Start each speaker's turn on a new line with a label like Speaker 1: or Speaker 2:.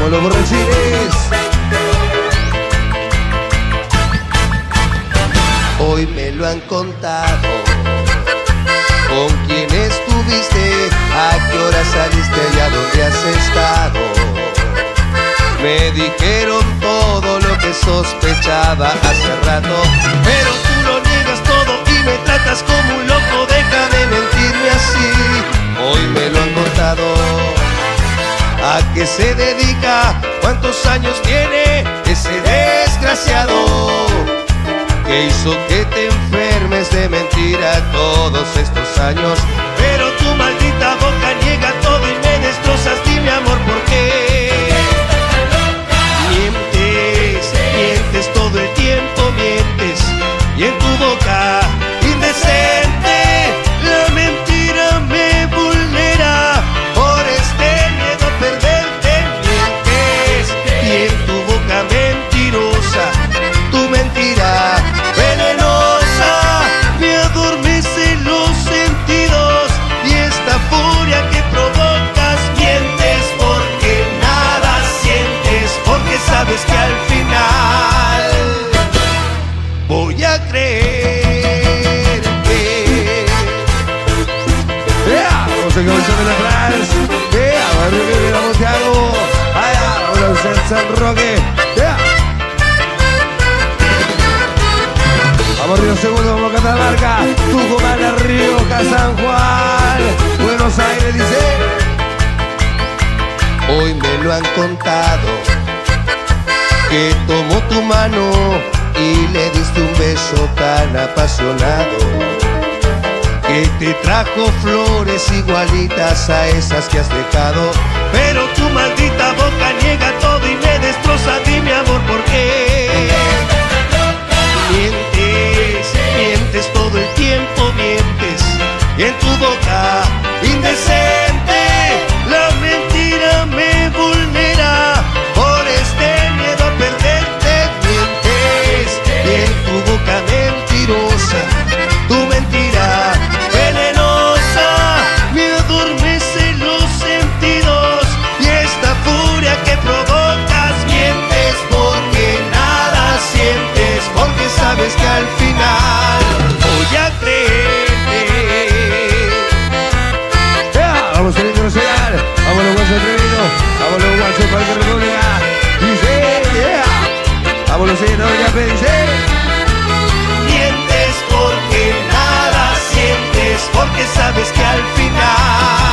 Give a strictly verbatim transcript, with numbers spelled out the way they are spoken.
Speaker 1: Vamos los borrachines. Hoy me lo han contado. ¿Con quién estuviste? ¿A qué hora saliste y a dónde has estado? Me dijeron todo lo que sospechaba hace rato, pero tú lo niegas todo y me tratas como un loco. Deja de mentirme así. Hoy me lo han contado. ¿A qué se dedica? ¿Cuántos años tiene ese desgraciado que hizo que te enfermes de mentira todos estos años? Pero tu maldita boca niega todo y me destrozas. Dime, amor, ¿por qué? Mientes, mientes todo el tiempo, mientes. Y en tu boca indecente la mentira me vulnera. Por este miedo a perderte mientes. Y en tu boca mentirosa, tu mentira venenosa me adormece los sentidos. Y esta furia que provocas mientes porque nada sientes, porque sabes que al final voy a creer que yeah, vamos a comenzar de atrás. Yeah, barrio que miramos Thiago. Allá, vamos a hacer San Roque. Yeah. Vamos Río Segundo, vamos a Catamarca, Tucumán, Rioja, San Juan, Buenos Aires, dice. Hoy me lo han contado, que tomó tu mano y le diste un beso tan apasionado, que te trajo flores igualitas a esas que has dejado. Pero tu maldita boca niega todo y me destroza. Dime, amor, ¿por qué? Mientes, mientes todo el tiempo, mientes. Y en tu boca indecente la mentira me vulnera. Por este miedo a perderte mientes. Y en tu boca mentirosa, tu mentira venenosa me adormece los sentidos. Y esta furia que provocas mientes porque nada sientes, porque sabes que al final voy a creerte. Yeah, vamos a internacional, vamos los guachos atrevidos, vamos los guachos para que República. Dice, yeah, vamos los señores, ya me dice. Mientes porque nada sientes, porque sabes que al final